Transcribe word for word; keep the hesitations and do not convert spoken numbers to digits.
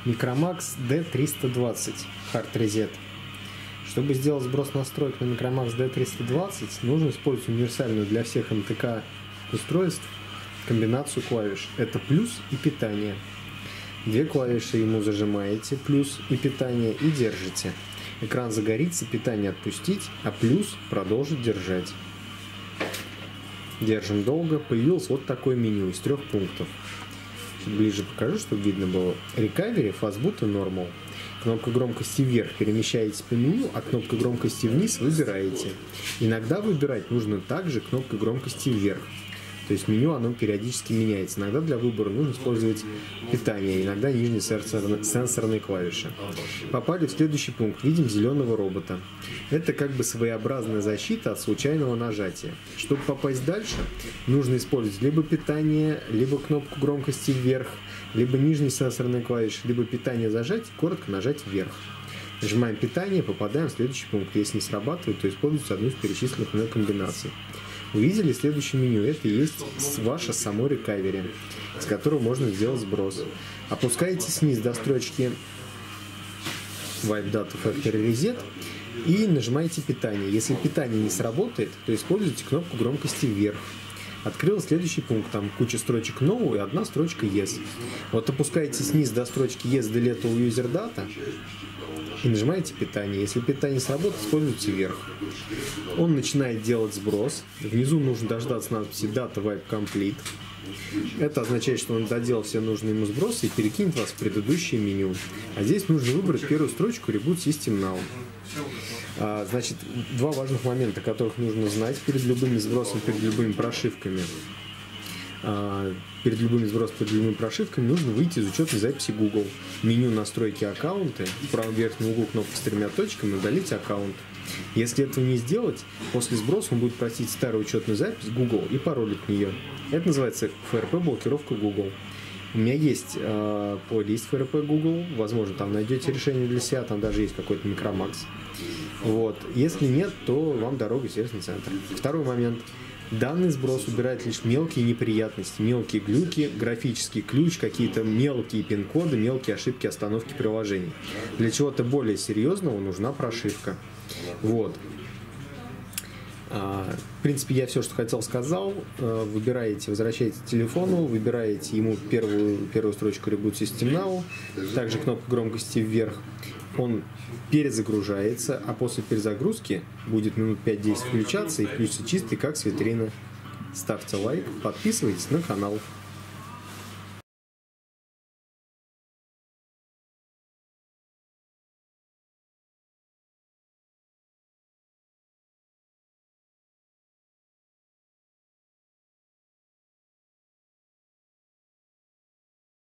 Micromax ди триста двадцать Hard Reset. Чтобы сделать сброс настроек на Micromax ди триста двадцать, нужно использовать универсальную для всех эм тэ ка устройств комбинацию клавиш. Это плюс и питание. Две клавиши ему зажимаете, плюс и питание, и держите. Экран загорится, питание отпустить, а плюс продолжить держать. Держим долго. Появилось вот такое меню из трех пунктов. Чуть ближе покажу, чтобы видно было. Recovery, Fastboot и Normal. Кнопку громкости вверх перемещаете по меню, а кнопку громкости вниз выбираете. Иногда выбирать нужно также кнопкой громкости вверх. То есть меню оно периодически меняется. Иногда для выбора нужно использовать питание, иногда нижние сенсорные, сенсорные клавиши. Попали в следующий пункт. Видим зеленого робота. Это как бы своеобразная защита от случайного нажатия. Чтобы попасть дальше, нужно использовать либо питание, либо кнопку громкости вверх, либо нижние сенсорные клавиши, либо питание зажать и коротко нажать вверх. Нажимаем питание, попадаем в следующий пункт. Если не срабатывает, то используйте одну из перечисленных мной комбинаций. Увидели следующее меню. Это и есть ваше само recovery, с которого можно сделать сброс. Опускаете вниз до строчки Wipe Data Factory Reset и нажимаете питание. Если питание не сработает, то используйте кнопку громкости вверх. Открыл следующий пункт. Там куча строчек No и одна строчка Yes. Вот опускаетесь вниз до строчки Yes Delete All User Data и нажимаете питание. Если питание сработает, используйте вверх. Он начинает делать сброс. Внизу нужно дождаться надписи Data Wipe Complete. Это означает, что он доделал все нужные ему сбросы и перекинет вас в предыдущее меню. А здесь нужно выбрать первую строчку Reboot System Now. А, значит, два важных момента, которых нужно знать перед любыми сбросами, перед любыми прошивками. А, перед любыми сбросами, перед любыми прошивками нужно выйти из учетной записи Google. Меню настройки аккаунты, в правом верхнем углу кнопка с тремя точками, удалить аккаунт. Если этого не сделать, после сброса он будет просить старую учетную запись Google и пароль от нее. Это называется эф эр пэ-блокировка Google. У меня есть э, плейлист эф эр пэ Google, возможно, там найдете решение для себя, там даже есть какой-то Micromax. Вот. Если нет, то вам дорога в сервисный центр. Второй момент. Данный сброс убирает лишь мелкие неприятности, мелкие глюки, графический ключ, какие-то мелкие пин-коды, мелкие ошибки остановки приложений. Для чего-то более серьезного нужна прошивка. Вот. В принципе, я все, что хотел, сказал. Выбираете, возвращаете к телефону, выбираете ему первую, первую строчку Reboot System Now, также кнопку громкости вверх. Он перезагружается, а после перезагрузки будет минут пять-десять включаться и включится чистый, как с витрины. Ставьте лайк, подписывайтесь на канал.